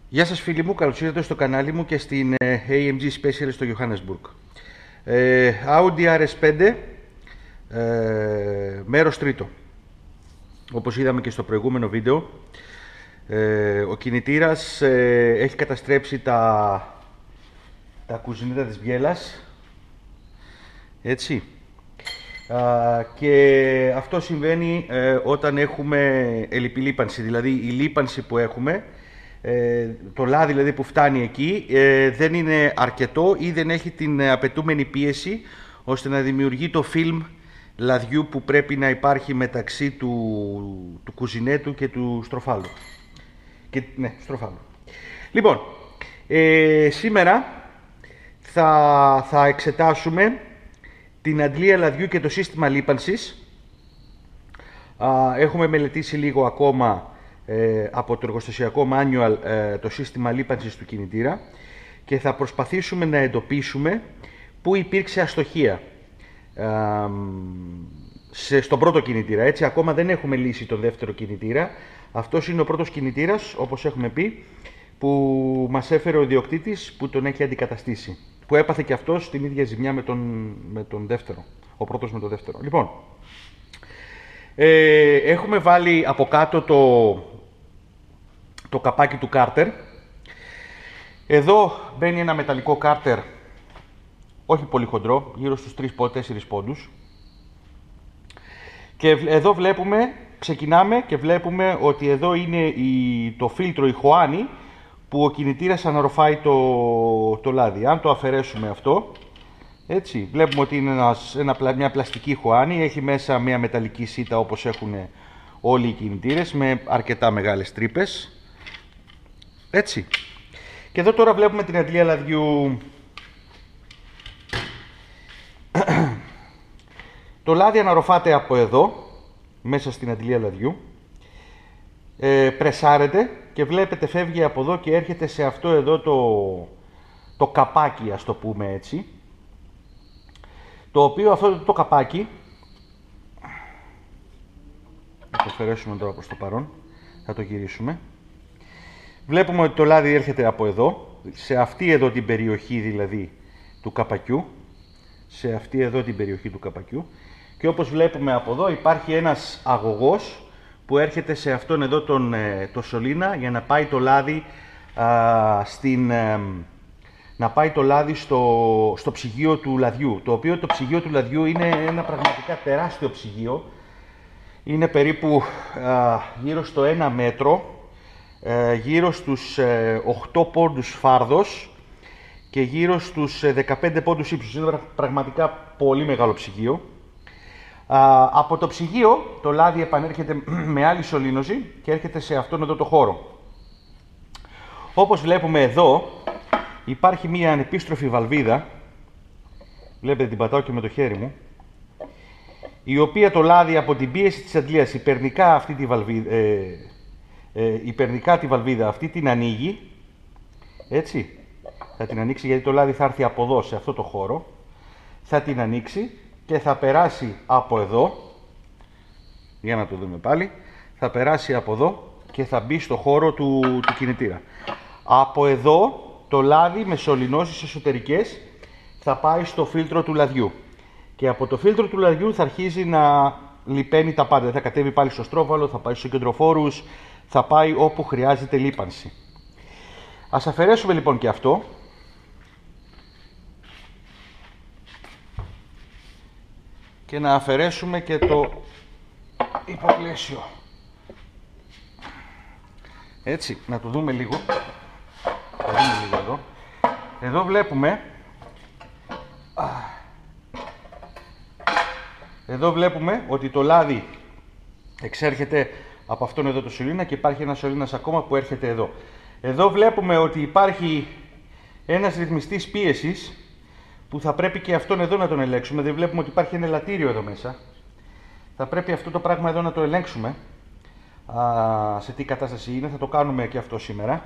Γεια σας φίλοι μου, καλώς ήρθατε στο κανάλι μου και στην AMG Special στο Johannesburg. Audi RS5, μέρος τρίτο. Όπως είδαμε και στο προηγούμενο βίντεο, ο κινητήρας έχει καταστρέψει τα κουζινίδα της μπιέλας, έτσι. Και αυτό συμβαίνει όταν έχουμε ελλειπή λίπανση, δηλαδή η λίπανση που έχουμε, το λάδι δηλαδή που φτάνει εκεί δεν είναι αρκετό ή δεν έχει την απαιτούμενη πίεση ώστε να δημιουργεί το φιλμ λαδιού που πρέπει να υπάρχει μεταξύ του κουζινέτου και του στροφάλου. Ναι, στροφάλου. Λοιπόν, σήμερα θα εξετάσουμε την αντλία λαδιού και το σύστημα λίπανσης. Έχουμε μελετήσει λίγο ακόμα από το εργοστασιακό manual το σύστημα λίπανσης του κινητήρα και θα προσπαθήσουμε να εντοπίσουμε πού υπήρξε αστοχία στον πρώτο κινητήρα. Έτσι, ακόμα δεν έχουμε λύσει τον δεύτερο κινητήρα. Αυτός είναι ο πρώτος κινητήρας, όπως έχουμε πει, που μας έφερε ο ιδιοκτήτης που τον έχει αντικαταστήσει. Που έπαθε και αυτός την ίδια ζημιά με τον δεύτερο. Ο πρώτος με τον δεύτερο. Λοιπόν, έχουμε βάλει από κάτω το καπάκι του κάρτερ. Εδώ μπαίνει ένα μεταλλικό κάρτερ, όχι πολύ χοντρό, γύρω στους 3-4 πόντους. Και εδώ ξεκινάμε και βλέπουμε ότι εδώ είναι το φίλτρο, η χωάνη, που ο κινητήρας αναρροφάει το λάδι. Αν το αφαιρέσουμε αυτό, έτσι, βλέπουμε ότι είναι μια πλαστική χωάνη, έχει μέσα μια μεταλλική σίτα όπως έχουν όλοι οι κινητήρες, με αρκετά μεγάλες τρύπες. Έτσι. Και εδώ τώρα βλέπουμε την αντλία λαδιού. Το λάδι αναρροφάται από εδώ, μέσα στην αντλία λαδιού. Πρεσάρεται και βλέπετε φεύγει από εδώ και έρχεται σε αυτό εδώ το καπάκι, ας το πούμε έτσι. Το οποίο αυτό το καπάκι, θα το αφαιρέσουμε τώρα προς το παρόν, θα το γυρίσουμε. Βλέπουμε ότι το λάδι έρχεται από εδώ, σε αυτή εδώ την περιοχή δηλαδή του καπακιού, σε αυτή εδώ την περιοχή του καπακιού, και όπως βλέπουμε από εδώ υπάρχει ένας αγωγός που έρχεται σε αυτόν εδώ το σωλήνα για να πάει το λάδι να πάει το λάδι στο ψυγείο του λαδιού, το οποίο το ψυγείο του λαδιού είναι ένα πραγματικά τεράστιο ψυγείο. Είναι περίπου γύρω στο 1 μέτρο, γύρω στους 8 πόντους φάρδος και γύρω στους 15 πόντους ύψους. Είναι πραγματικά πολύ μεγάλο ψυγείο. Από το ψυγείο το λάδι επανέρχεται με άλλη σωλήνωση και έρχεται σε αυτόν εδώ το χώρο. Όπως βλέπουμε εδώ υπάρχει μία ανεπίστροφη βαλβίδα, βλέπετε την πατάω και με το χέρι μου, η οποία το λάδι από την πίεση της αντλίας υπερνικά τη βαλβίδα αυτή την ανοίγει, έτσι, θα την ανοίξει γιατί το λάδι θα έρθει από εδώ σε αυτό το χώρο, θα την ανοίξει και θα περάσει από εδώ, για να το δούμε πάλι, θα περάσει από εδώ και θα μπει στο χώρο του κινητήρα. Από εδώ το λάδι με σωληνώσεις εσωτερικές θα πάει στο φίλτρο του λαδιού και από το φίλτρο του λαδιού θα αρχίζει να λιπαίνει τα πάντα. Θα κατέβει πάλι στο στρόβαλο, θα πάει στους κεντροφόρους, θα πάει όπου χρειάζεται λίπανση. Ας αφαιρέσουμε λοιπόν και αυτό. Και να αφαιρέσουμε και το υποπλαίσιο. Έτσι, να το δούμε λίγο. Θα δούμε λίγο εδώ. Εδώ βλέπουμε ότι το λάδι εξέρχεται από αυτόν εδώ το σωλήνα και υπάρχει ένας σωλήνας ακόμα που έρχεται εδώ. Εδώ βλέπουμε ότι υπάρχει ένας ρυθμιστής πίεσης που θα πρέπει και αυτόν εδώ να τον ελέγξουμε. Δεν βλέπουμε ότι υπάρχει ένα ελαττήριο εδώ μέσα. Θα πρέπει αυτό το πράγμα εδώ να το ελέγξουμε. Σε τι κατάσταση είναι, θα το κάνουμε και αυτό σήμερα.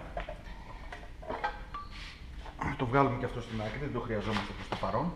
Το βγάλουμε και αυτό στην άκρη, δεν το χρειαζόμαστε προς το παρόν.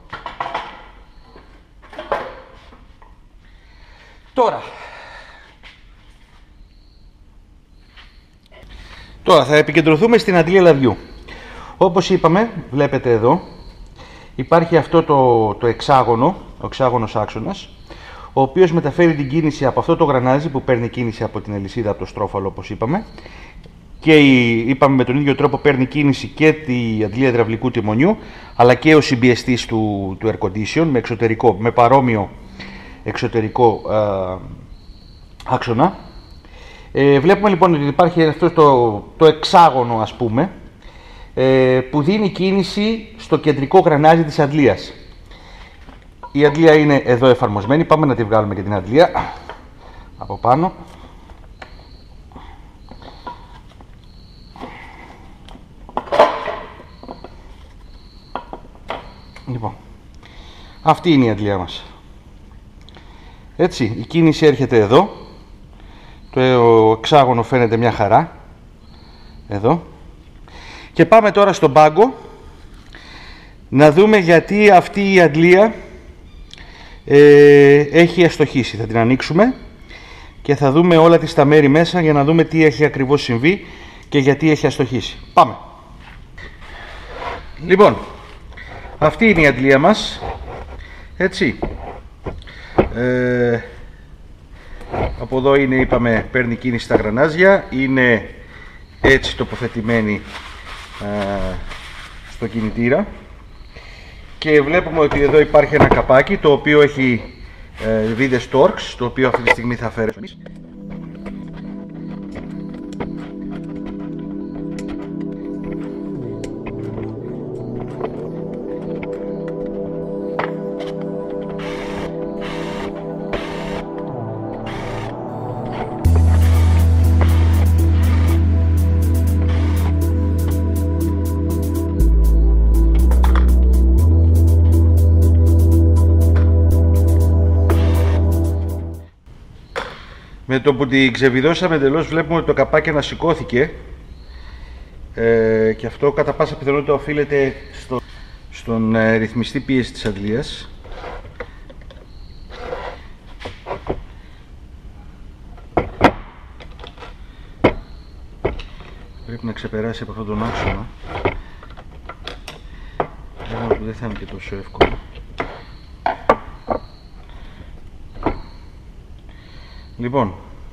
Τώρα, Τώρα θα επικεντρωθούμε στην αντλία λαδιού. Όπως είπαμε, βλέπετε εδώ, υπάρχει αυτό το εξάγωνο, ο εξάγωνος άξονας, ο οποίος μεταφέρει την κίνηση από αυτό το γρανάζι που παίρνει κίνηση από την αλυσίδα, από το στρόφαλο όπως είπαμε, και είπαμε με τον ίδιο τρόπο παίρνει κίνηση και τη αντλία υδραυλικού τιμονιού, αλλά και ο συμπιεστής του air condition με παρόμοιο εξωτερικό άξονα. Βλέπουμε λοιπόν ότι υπάρχει αυτό το εξάγωνο, ας πούμε, που δίνει κίνηση στο κεντρικό γρανάζι της αντλίας. Η αντλία είναι εδώ εφαρμοσμένη. Πάμε να τη βγάλουμε και την αντλία από πάνω. Λοιπόν, αυτή είναι η αντλία μας. Έτσι, η κίνηση έρχεται εδώ. Το εξάγωνο φαίνεται μια χαρά. Εδώ. Και πάμε τώρα στον πάγκο να δούμε γιατί αυτή η αντλία έχει αστοχήσει. Θα την ανοίξουμε και θα δούμε όλα τα μέρη μέσα για να δούμε τι έχει ακριβώς συμβεί και γιατί έχει αστοχήσει. Πάμε. Λοιπόν, αυτή είναι η αντλία μας. Έτσι. Από εδώ είναι, είπαμε, παίρνει κίνηση στα γρανάζια. Είναι έτσι τοποθετημένη στο κινητήρα. Και βλέπουμε ότι εδώ υπάρχει ένα καπάκι το οποίο έχει βίδες Torx, το οποίο αυτή τη στιγμή θα αφαιρέσουμε. Με το που την ξεβιδώσαμε εντελώς βλέπουμε ότι το καπάκι ανασηκώθηκε και αυτό κατά πάσα πιθανότητα οφείλεται στον ρυθμιστή πίεση της αντλίας. Πρέπει να ξεπεράσει από αυτόν τον άξονα. Δεν θα είναι και τόσο εύκολο. Λοιπόν,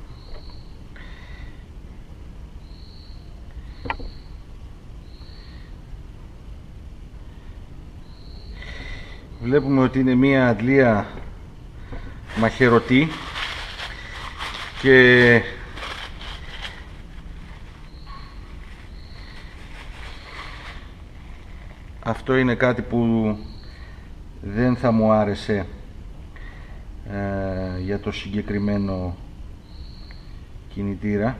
βλέπουμε ότι είναι μία αντλία μαχαιρωτή και αυτό είναι κάτι που δεν θα μου άρεσε για το συγκεκριμένο κινητήρα.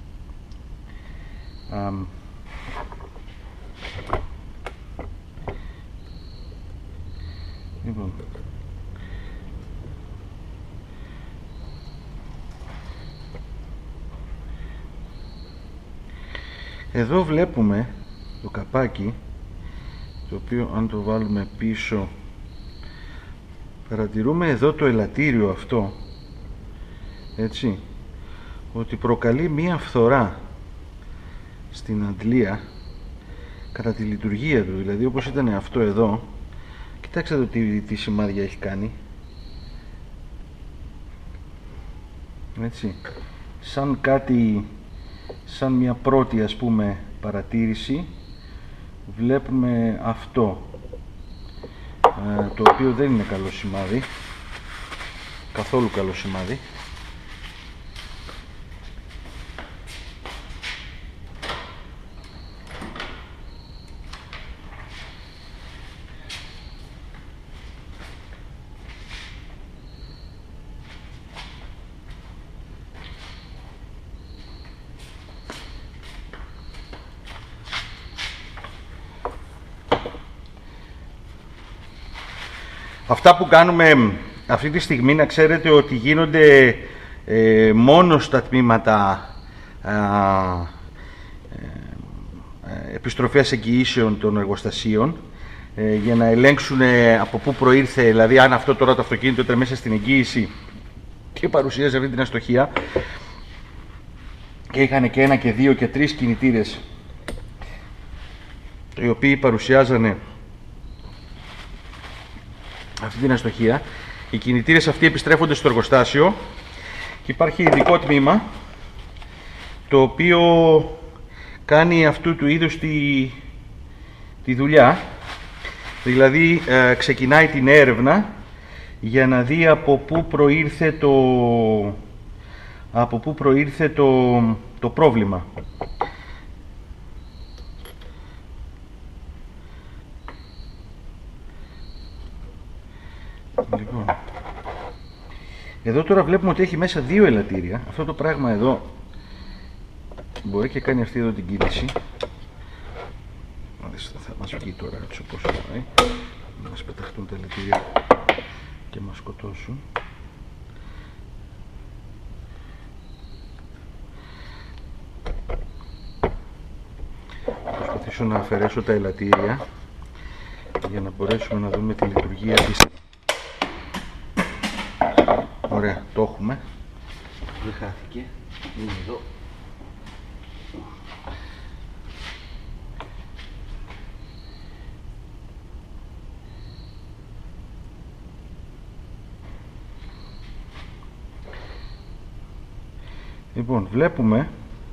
Λοιπόν, εδώ βλέπουμε το καπάκι, το οποίο αν το βάλουμε πίσω παρατηρούμε εδώ το ελαττήριο αυτό, έτσι, ότι προκαλεί μία φθορά στην αντλία κατά τη λειτουργία του. Δηλαδή όπως ήταν αυτό εδώ, κοιτάξτε το τι σημάδια έχει κάνει, έτσι, σαν κάτι, σαν μια πρώτη, ας πούμε, παρατήρηση βλέπουμε αυτό, το οποίο δεν είναι καλό σημάδι, καθόλου καλό σημάδι. Αυτά που κάνουμε αυτή τη στιγμή, να ξέρετε ότι γίνονται μόνο στα τμήματα επιστροφές εγγυήσεων των εργοστασίων, για να ελέγξουν από πού προήρθε, δηλαδή αν αυτό τώρα το αυτοκίνητο ήταν μέσα στην εγγύηση και παρουσίαζε αυτή την αστοχία. και είχαν και 1 και 2 και 3 κινητήρες, οι οποίοι παρουσιάζανε αυτή την αστοχία. Οι κινητήρες αυτοί επιστρέφονται στο εργοστάσιο και υπάρχει ειδικό τμήμα το οποίο κάνει αυτού του είδους τη δουλειά. Δηλαδή ξεκινάει την έρευνα για να δει από πού προήρθε το πρόβλημα. Λοιπόν, εδώ τώρα βλέπουμε ότι έχει μέσα 2 ελαττήρια. Αυτό το πράγμα εδώ μπορεί και κάνει αυτή εδώ την κίνηση. Θα μας βγει τώρα έτσι όπως πάει. Να μας πεταχτούν τα ελαττήρια και μας σκοτώσουν. Θα προσπαθήσω να αφαιρέσω τα ελαττήρια για να μπορέσουμε να δούμε τη λειτουργία της. Ωραία, το έχουμε. Δεν χάθηκε. Είναι εδώ. Λοιπόν, βλέπουμε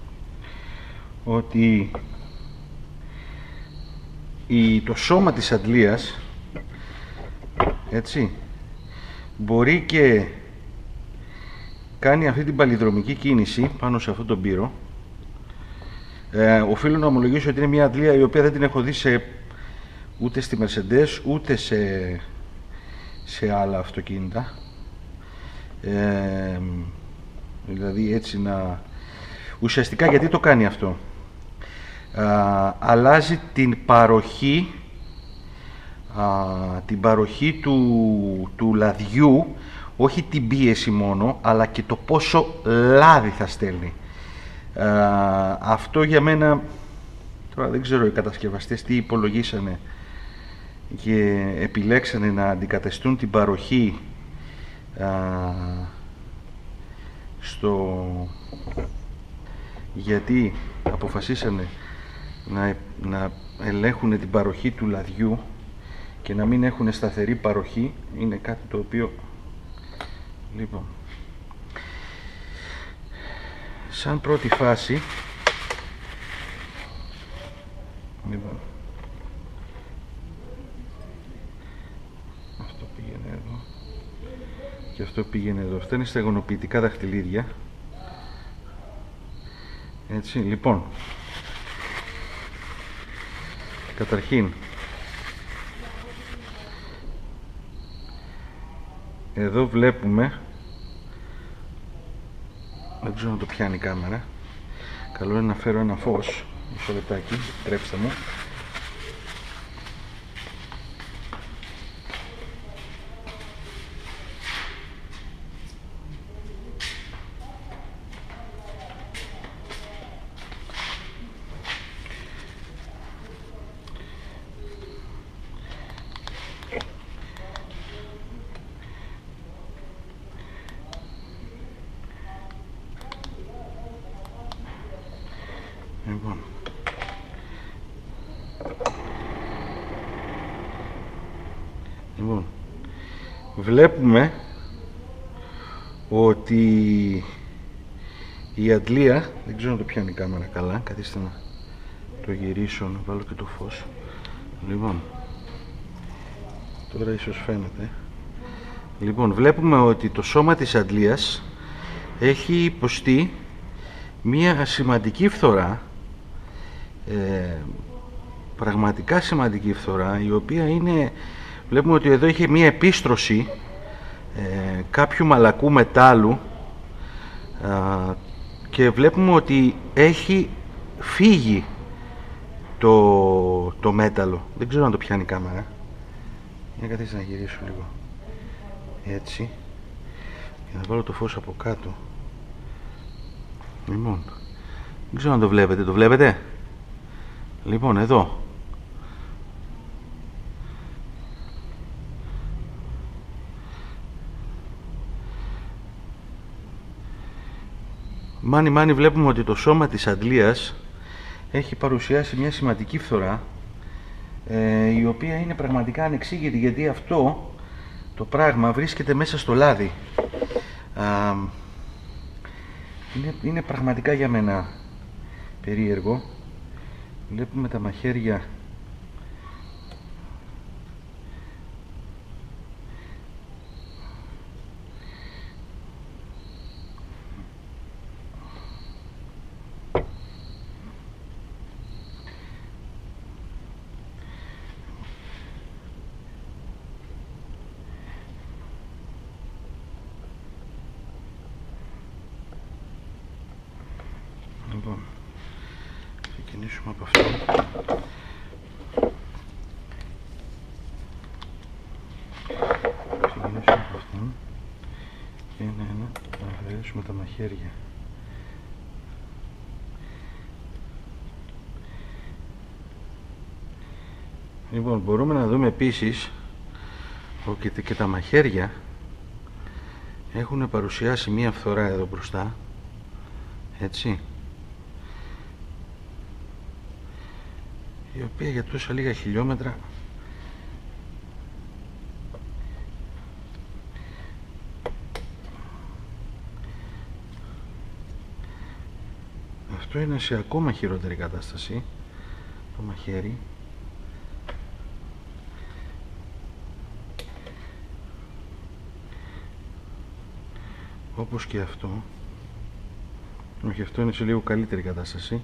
ότι το σώμα της αντλίας, έτσι, μπορεί και κάνει αυτή την παλιδρομική κίνηση πάνω σε αυτόν τον πύρο. Οφείλω να ομολογήσω ότι είναι μια αντλία η οποία δεν την έχω δει ούτε στη Mercedes ούτε σε άλλα αυτοκίνητα. Δηλαδή έτσι ουσιαστικά γιατί το κάνει αυτό? Αλλάζει την παροχή του λαδιού, όχι την πίεση μόνο, αλλά και το πόσο λάδι θα στέλνει. Αυτό για μένα, τώρα δεν ξέρω οι κατασκευαστές τι υπολογίσανε και επιλέξανε να αντικαταστούν την παροχή γιατί αποφασίσανε να ελέγχουν την παροχή του λαδιού και να μην έχουν σταθερή παροχή. Είναι κάτι το οποίο, λοιπόν, σαν πρώτη φάση, λοιπόν, αυτό πήγαινε εδώ και αυτό πήγαινε εδώ. Αυτά είναι στεγονοποιητικά δαχτυλίδια. Έτσι, λοιπόν, καταρχήν εδώ βλέπουμε, δεν ξέρω να το πιάνει η κάμερα, καλό είναι να φέρω ένα φως, μισό λεπτάκι, τρέψτε μου. Λοιπόν, βλέπουμε ότι η αντλία, δεν ξέρω να το πιάνει η κάμερα καλά, καθίστε να το γυρίσω, να βάλω και το φως. Λοιπόν, τώρα ίσως φαίνεται. Λοιπόν, βλέπουμε ότι το σώμα της αντλίας έχει υποστεί μία σημαντική φθορά, πραγματικά σημαντική φθορά, η οποία είναι, βλέπουμε ότι εδώ είχε μία επίστρωση κάποιου μαλακού μετάλλου και βλέπουμε ότι έχει φύγει το μέταλλο. Δεν ξέρω αν το πιάνει η κάμερα. Για καθίστε να γυρίσω λίγο έτσι και να βάλω το φως από κάτω. Λοιπόν, δεν ξέρω αν το βλέπετε. Το βλέπετε? Λοιπόν, εδώ Μάνι βλέπουμε ότι το σώμα της Αντλίας έχει παρουσιάσει μια σημαντική φθορά, η οποία είναι πραγματικά ανεξήγητη, γιατί αυτό το πράγμα βρίσκεται μέσα στο λάδι. Είναι πραγματικά για μένα περίεργο. Βλέπουμε τα μαχαίρια Λοιπόν, ξεκινήσουμε από αυτό. Ξεκινήσουμε από αυτό. Ένα, να αφαιρέσουμε τα μαχαίρια. Λοιπόν, μπορούμε να δούμε επίσης ότι και τα μαχαίρια έχουν παρουσιάσει μία φθορά εδώ μπροστά, έτσι, η οποία για τόσα λίγα χιλιόμετρα αυτό είναι σε ακόμα χειρότερη κατάσταση, το μαχαίρι. Όπως και αυτό. Όχι, αυτό είναι σε λίγο καλύτερη κατάσταση.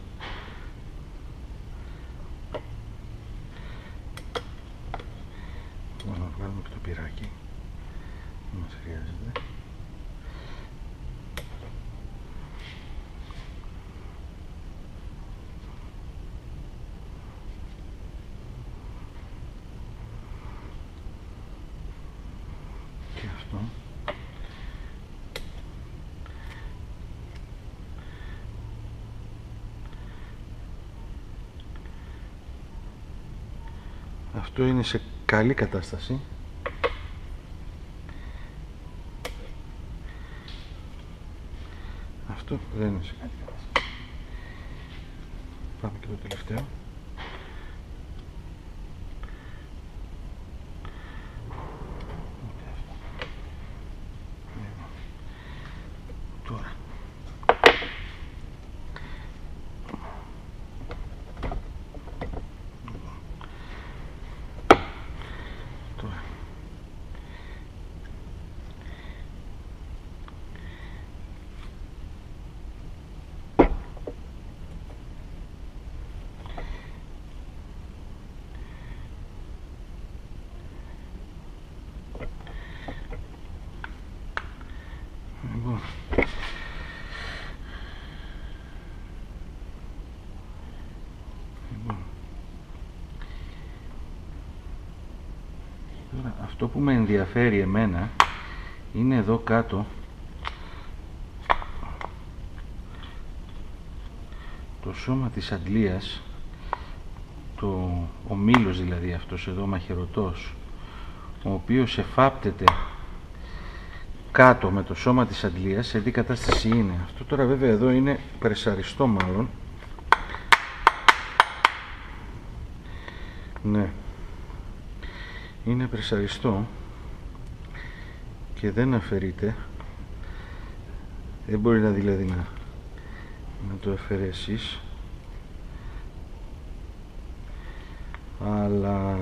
Να βγάλουμε και το πυράκι, δεν μας χρειάζεται. Και αυτό. Αυτό είναι σε καλή κατάσταση. Αυτό δεν είναι σε καλή κατάσταση. Πάμε και το τελευταίο. Τώρα. Τώρα, αυτό που με ενδιαφέρει εμένα είναι εδώ κάτω το σώμα της Αντλίας, ο μήλος δηλαδή αυτός εδώ μαχαιρωτός, ο οποίος εφάπτεται κάτω με το σώμα της Αντλίας, σε τι κατάσταση είναι. Αυτό τώρα βέβαια εδώ είναι πρεσαριστό μάλλον. Ναι, είναι πρεσαριστό και δεν αφαιρείται. Δεν μπορεί να δηλαδή να το αφαιρέσεις, αλλά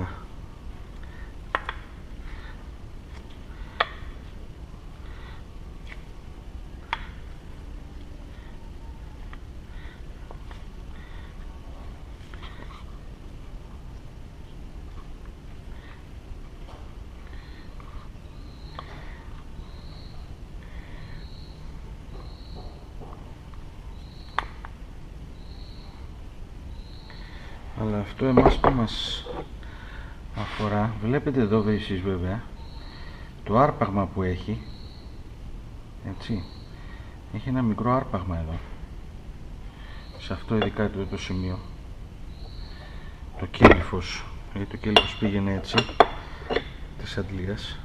αυτό εμάς που μας αφορά, βλέπετε εδώ εσείς βέβαια το άρπαγμα που έχει, έτσι, έχει ένα μικρό άρπαγμα εδώ, σε αυτό ειδικά το σημείο, το κέλυφος, γιατί το κέλυφος πήγαινε έτσι της Αντλίας.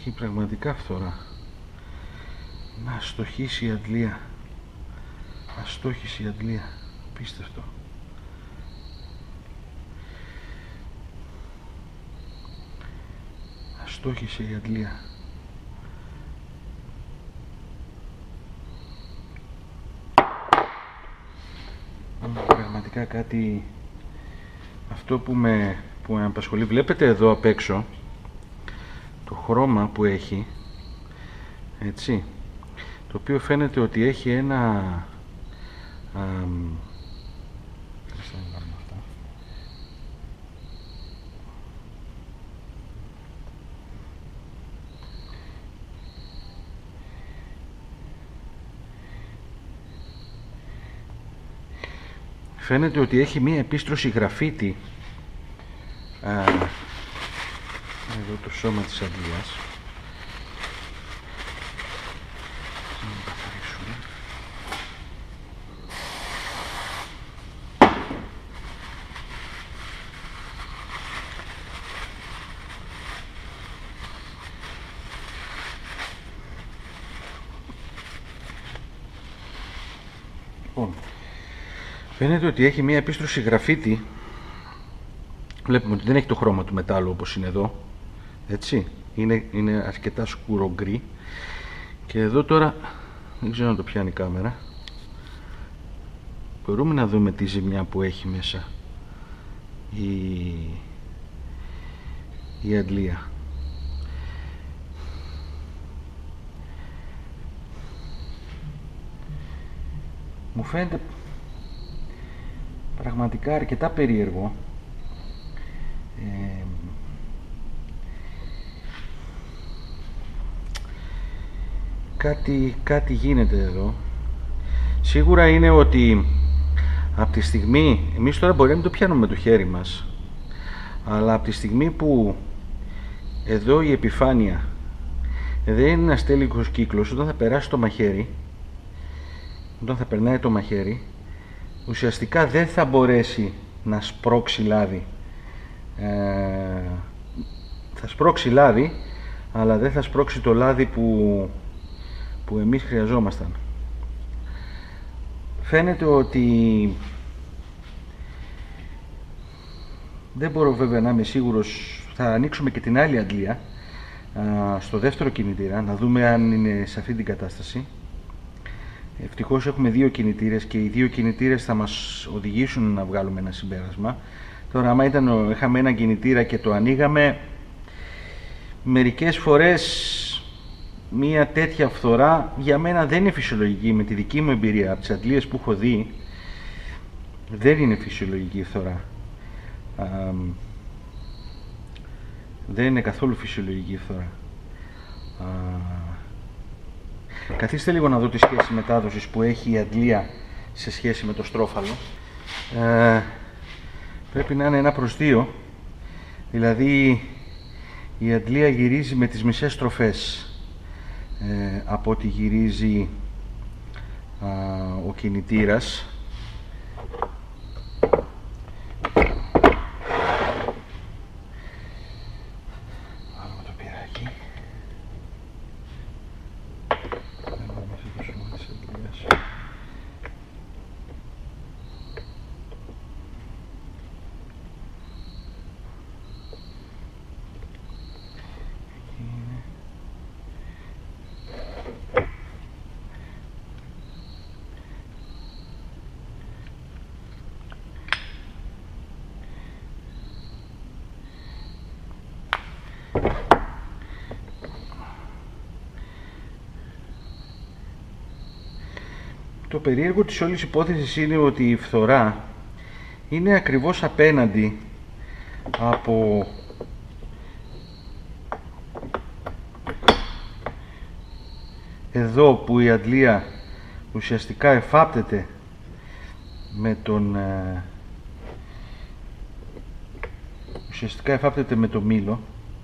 Έχει πραγματικά φθορά. Να αστοχήσει η αντλία. Αστόχησε η αντλία. Πίστευτο. Αστόχησε η αντλία. Πραγματικά κάτι, αυτό που με απασχολεί, βλέπετε εδώ απ' έξω το χρώμα που έχει, έτσι, το οποίο φαίνεται ότι έχει ένα φαίνεται ότι έχει μία επίστρωση γραφίτι εδώ το σώμα της αντλίας. Λοιπόν, φαίνεται ότι έχει μία επίστρωση γραφίτι. Βλέπουμε ότι δεν έχει το χρώμα του μετάλλου όπως είναι εδώ, έτσι, είναι αρκετά σκούρο γκρι. Και εδώ τώρα δεν ξέρω αν το πιάνει η κάμερα, μπορούμε να δούμε τη ζημιά που έχει μέσα η αντλία. Μου φαίνεται πραγματικά αρκετά περίεργο. Κάτι γίνεται εδώ. Σίγουρα είναι ότι από τη στιγμή, εμείς τώρα μπορεί να μην το πιάνουμε με το χέρι μας, αλλά από τη στιγμή που εδώ η επιφάνεια δεν είναι ένας τέλειος κύκλος, όταν θα περάσει το μαχαίρι, όταν θα περνάει το μαχαίρι, ουσιαστικά δεν θα μπορέσει να σπρώξει λάδι. Θα σπρώξει λάδι, αλλά δεν θα σπρώξει το λάδι που εμείς χρειαζόμασταν. Φαίνεται ότι δεν μπορώ βέβαια να είμαι σίγουρος. Θα ανοίξουμε και την άλλη αντλία στο δεύτερο κινητήρα, να δούμε αν είναι σε αυτή την κατάσταση. Ευτυχώς έχουμε δύο κινητήρες και οι δύο κινητήρες θα μας οδηγήσουν να βγάλουμε ένα συμπέρασμα. Τώρα άμα είχαμε ένα κινητήρα και το ανοίγαμε, μερικές φορές μία τέτοια φθορά για μένα δεν είναι φυσιολογική. Με τη δική μου εμπειρία από τις αντλίες που έχω δει, δεν είναι φυσιολογική η φθορά. Δεν είναι καθόλου φυσιολογική η φθορά. Καθίστε λίγο να δω τη σχέση μετάδοσης που έχει η αντλία σε σχέση με το στρόφαλο. Πρέπει να είναι 1/2, δηλαδή η αντλία γυρίζει με τις μισές στροφές από ό,τι γυρίζει ο κινητήρας. Βάλουμε το πυράκι. Βάλουμε μέσα το σώμα της αντλίας. Το περίεργο της όλης υπόθεσης είναι ότι η φθορά είναι ακριβώς απέναντι από εδώ που η αντλία ουσιαστικά εφάπτεται με το μήλο.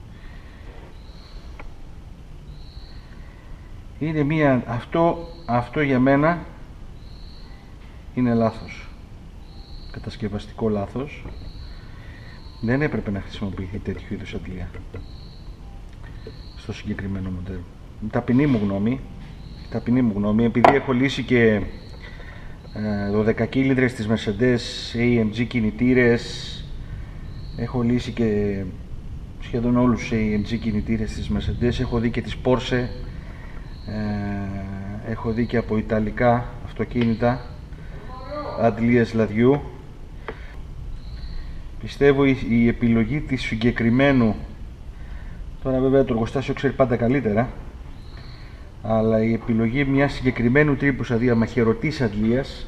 Είναι αυτό για μένα είναι λάθος, κατασκευαστικό λάθος. Δεν έπρεπε να χρησιμοποιηθεί τέτοιου είδους αντλία στο συγκεκριμένο μοντέλο. Ταπεινή μου γνώμη, επειδή έχω λύσει και 12 κύλινδρες της Mercedes, AMG κινητήρες, έχω λύσει και σχεδόν όλους τους AMG κινητήρες της Mercedes, έχω δει και τις Porsche, έχω δει και από ιταλικά αυτοκίνητα αντλίας λαδιού. Πιστεύω η επιλογή της συγκεκριμένου, τώρα βέβαια το εργοστάσιο ξέρει πάντα καλύτερα, αλλά η επιλογή μιας συγκεκριμένου τρύπου, δηλαδή μαχαιρωτής αντλίας,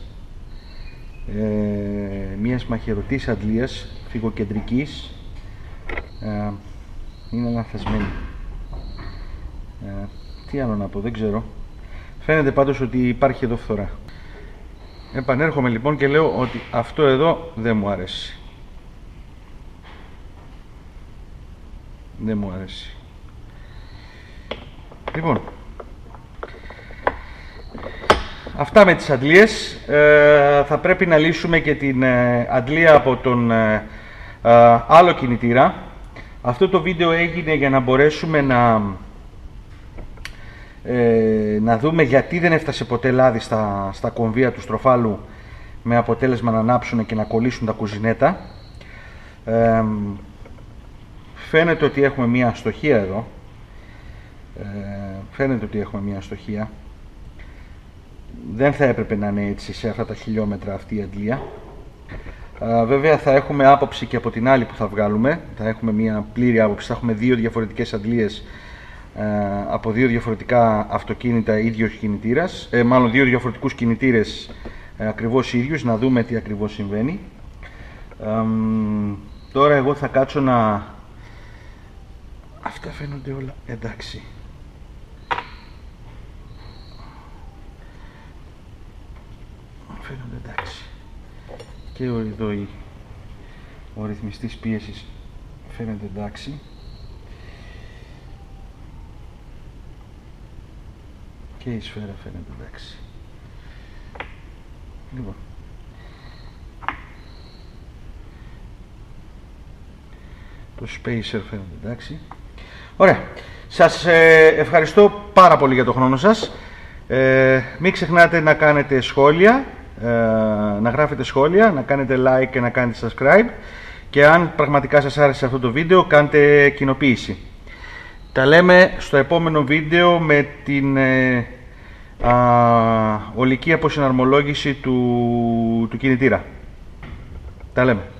μιας μαχαιρωτής αντλίας φυγοκεντρικής, είναι λανθασμένη. Τι άλλο να πω, δεν ξέρω. Φαίνεται πάντως ότι υπάρχει εδώ φθορά. Επανέρχομαι λοιπόν και λέω ότι αυτό εδώ δεν μου αρέσει. Δεν μου αρέσει. Λοιπόν, αυτά με τις αντλίες. Θα πρέπει να λύσουμε και την αντλία από τον άλλο κινητήρα. Αυτό το βίντεο έγινε για να μπορέσουμε να δούμε γιατί δεν έφτασε ποτέ λάδι στα κομβία του στροφάλου, με αποτέλεσμα να ανάψουν και να κολλήσουν τα κουζινέτα. Φαίνεται ότι έχουμε μία αστοχία εδώ. Δεν θα έπρεπε να είναι έτσι σε αυτά τα χιλιόμετρα αυτή η αντλία. Βέβαια θα έχουμε άποψη και από την άλλη που θα βγάλουμε. Θα έχουμε μία πλήρη άποψη. Θα έχουμε δύο διαφορετικές αντλίες από δύο διαφορετικά αυτοκίνητα ίδιος κινητήρας. Μάλλον δύο διαφορετικούς κινητήρες ακριβώς ίδιους. Να δούμε τι ακριβώς συμβαίνει. Τώρα εγώ θα κάτσω να... Αυτά φαίνονται όλα εντάξει. Φαίνονται εντάξει. Και εδώ ο ρυθμιστής πίεσης φαίνεται εντάξει. Και η σφαίρα φαίνεται εντάξει. Λοιπόν. Το spacer φαίνεται εντάξει. Ωραία. Σας ευχαριστώ πάρα πολύ για τον χρόνο σας. Μην ξεχνάτε να κάνετε σχόλια, να γράφετε σχόλια, να κάνετε like και να κάνετε subscribe. Και αν πραγματικά σας άρεσε αυτό το βίντεο, κάντε κοινοποίηση. Τα λέμε στο επόμενο βίντεο με την ολική αποσυναρμολόγηση του κινητήρα. Τα λέμε.